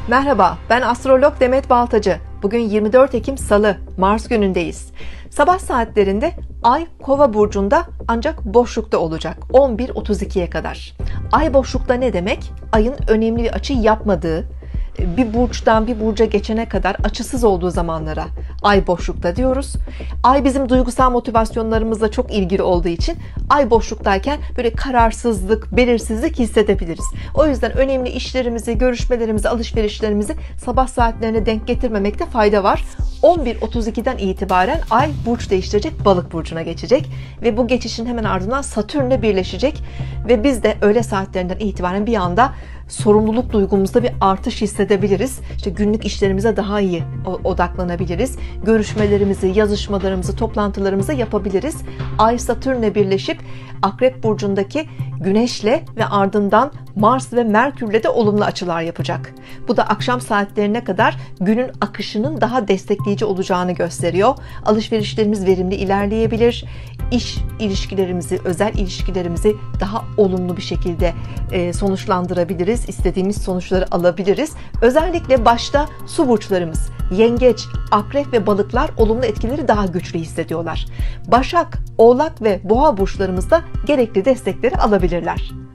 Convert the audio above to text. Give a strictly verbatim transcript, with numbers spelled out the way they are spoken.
Merhaba, ben astrolog Demet Baltacı. Bugün yirmi dört Ekim Salı, Mars günündeyiz. Sabah saatlerinde Ay Kova burcunda ancak boşlukta olacak on bir otuz ikiye kadar. Ay boşlukta ne demek? Ayın önemli bir açı yapmadığı, bir burçtan bir burca geçene kadar açısız olduğu zamanlara ay boşlukta diyoruz. Ay bizim duygusal motivasyonlarımızla çok ilgili olduğu için ay boşluktayken böyle kararsızlık, belirsizlik hissedebiliriz. O yüzden önemli işlerimizi, görüşmelerimizi, alışverişlerimizi sabah saatlerine denk getirmemekte fayda var. on bir otuz ikiden itibaren ay burç değiştirecek, Balık burcuna geçecek ve bu geçişin hemen ardından Satürn'le birleşecek ve biz de öğle saatlerinden itibaren bir anda sorumluluk duygumuzda bir artış hissedebiliriz. İşte günlük işlerimize daha iyi odaklanabiliriz. Görüşmelerimizi, yazışmalarımızı, toplantılarımızı yapabiliriz. Ay Satürn'le birleşip Akrep burcundaki Güneş'le ve ardından Mars ve Merkür'le de olumlu açılar yapacak. Bu da akşam saatlerine kadar günün akışının daha destekleyici olacağını gösteriyor. Alışverişlerimiz verimli ilerleyebilir. İş ilişkilerimizi, özel ilişkilerimizi daha olumlu bir şekilde sonuçlandırabiliriz. İstediğimiz sonuçları alabiliriz. Özellikle başta su burçlarımız, Yengeç, Akrep ve Balıklar olumlu etkileri daha güçlü hissediyorlar. Başak, Oğlak ve Boğa burçlarımız da gerekli destekleri alabilirler.